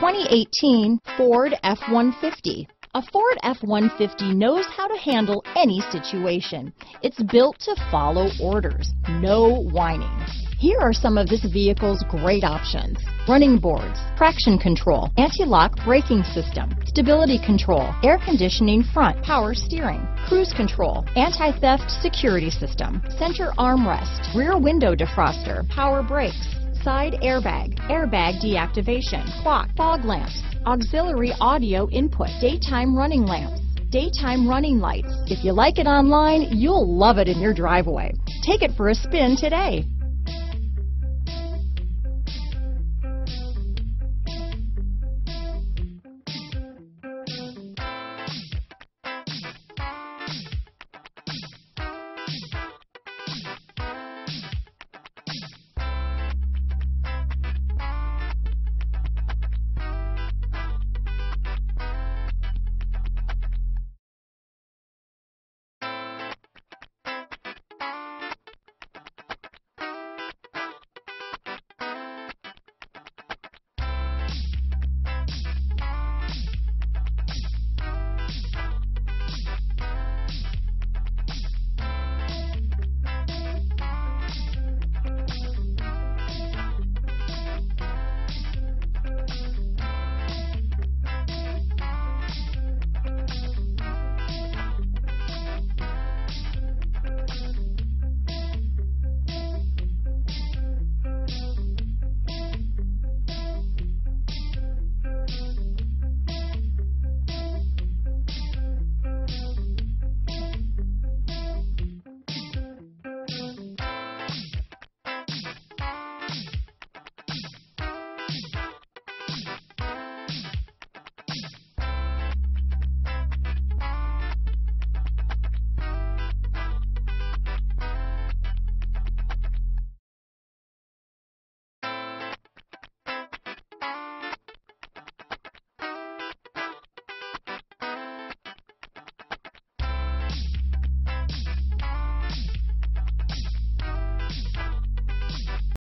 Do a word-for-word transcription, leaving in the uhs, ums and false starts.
twenty eighteen Ford F one fifty. A Ford F one fifty knows how to handle any situation. It's built to follow orders, no whining. Here are some of this vehicle's great options: running boards, traction control, anti-lock braking system, stability control, air conditioning front, power steering, cruise control, anti-theft security system, center armrest, rear window defroster, power brakes, side airbag, airbag deactivation, clock, fog lamps, auxiliary audio input, daytime running lamps, daytime running lights. If you like it online, you'll love it in your driveway. Take it for a spin today.